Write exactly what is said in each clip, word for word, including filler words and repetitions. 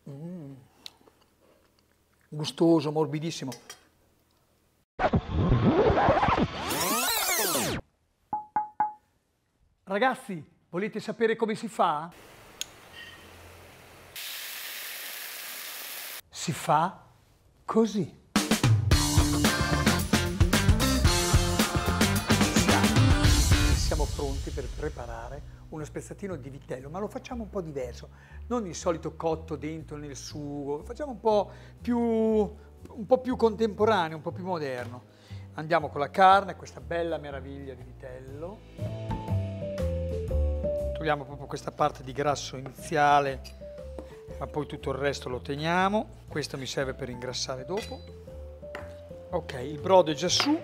Mm. Gustoso, morbidissimo. Ragazzi, volete sapere come si fa? Si fa così. Siamo pronti per preparare uno spezzatino di vitello, ma lo facciamo un po' diverso, non il solito cotto dentro nel sugo, lo facciamo un po' più, un po' più contemporaneo, un po' più moderno. Andiamo con la carne, questa bella meraviglia di vitello. Togliamo proprio questa parte di grasso iniziale, ma poi tutto il resto lo teniamo. Questo mi serve per ingrassare dopo. Ok, il brodo è già su.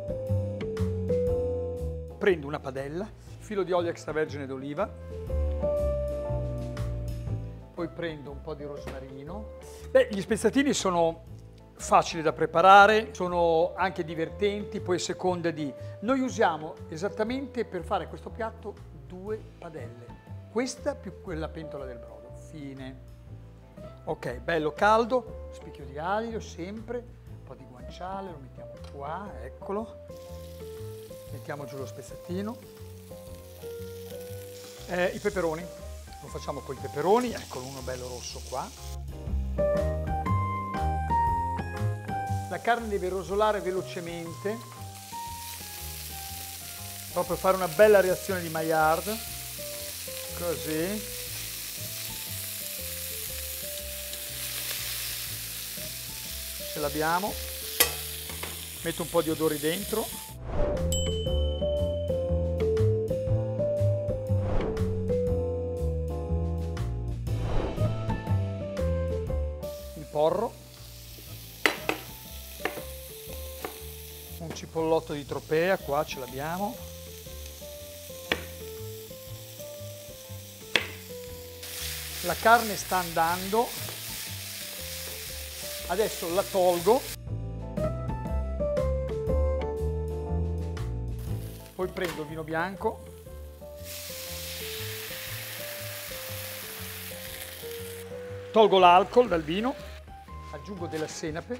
Prendo una padella, filo di olio extravergine d'oliva, poi prendo un po' di rosmarino. Beh, gli spezzatini sono facili da preparare, sono anche divertenti, poi a seconda di... Noi usiamo esattamente per fare questo piatto due padelle, questa più quella pentola del brodo, fine. Ok, bello caldo, spicchio di aglio sempre, un po' di guanciale, lo mettiamo qua, eccolo. Mettiamo giù lo spezzatino. Eh, I peperoni, lo facciamo con i peperoni, eccolo uno bello rosso qua. La carne deve rosolare velocemente, proprio fare una bella reazione di Maillard, così. Ce l'abbiamo, metto un po' di odori dentro. Porro, un cipollotto di tropea, qua ce l'abbiamo, la carne sta andando, adesso la tolgo, poi prendo il vino bianco, tolgo l'alcol dal vino, aggiungo della senape,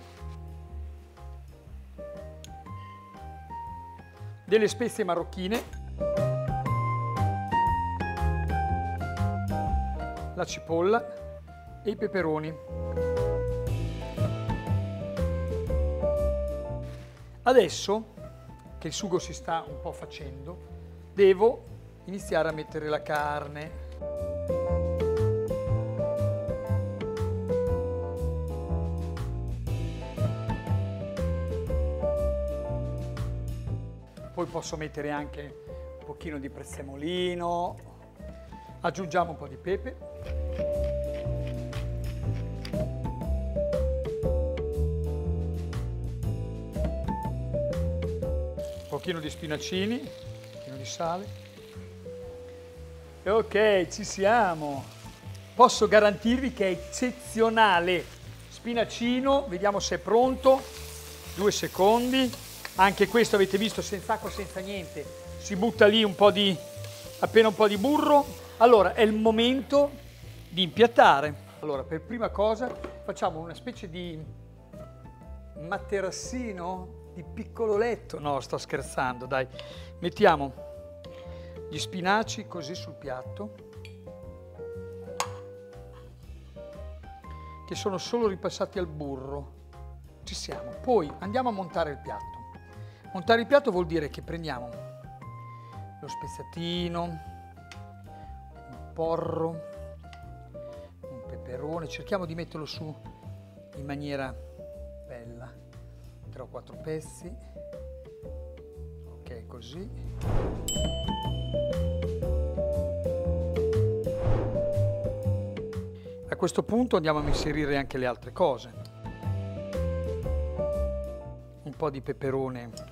delle spezie marocchine, la cipolla e i peperoni. Adesso che il sugo si sta un po' facendo, devo iniziare a mettere la carne. Poi posso mettere anche un pochino di prezzemolino, aggiungiamo un po' di pepe. Un pochino di spinacini, un pochino di sale. Ok, ci siamo. Posso garantirvi che è eccezionale. Spinacino, vediamo se è pronto. Due secondi. Anche questo avete visto, senza acqua, senza niente, si butta lì un po' di, appena un po' di burro. Allora è il momento di impiattare. Allora, per prima cosa facciamo una specie di materassino di piccololetto. No, sto scherzando, dai. Mettiamo gli spinaci così sul piatto, che sono solo ripassati al burro. Ci siamo. Poi andiamo a montare il piatto. Montare il piatto vuol dire che prendiamo lo spezzatino, un porro, un peperone, cerchiamo di metterlo su in maniera bella, tre o quattro pezzi, ok, così. A questo punto andiamo a inserire anche le altre cose. Un po' di peperone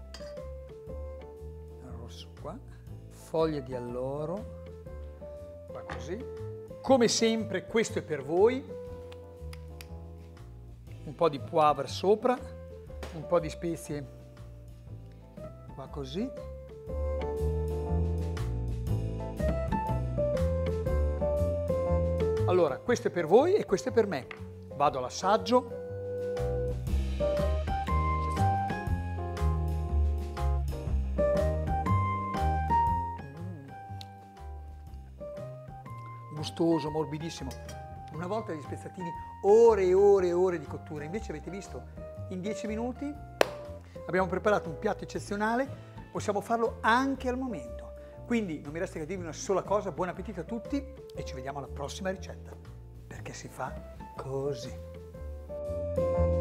qua, foglie di alloro, qua così. Come sempre questo è per voi, un po' di poivre sopra, un po' di spezie qua così. Allora, questo è per voi e questo è per me. Vado all'assaggio. Gustoso, morbidissimo. Una volta gli spezzatini ore e ore e ore di cottura, invece avete visto, in dieci minuti abbiamo preparato un piatto eccezionale, possiamo farlo anche al momento. Quindi non mi resta che dirvi una sola cosa, buon appetito a tutti e ci vediamo alla prossima ricetta, perché si fa così.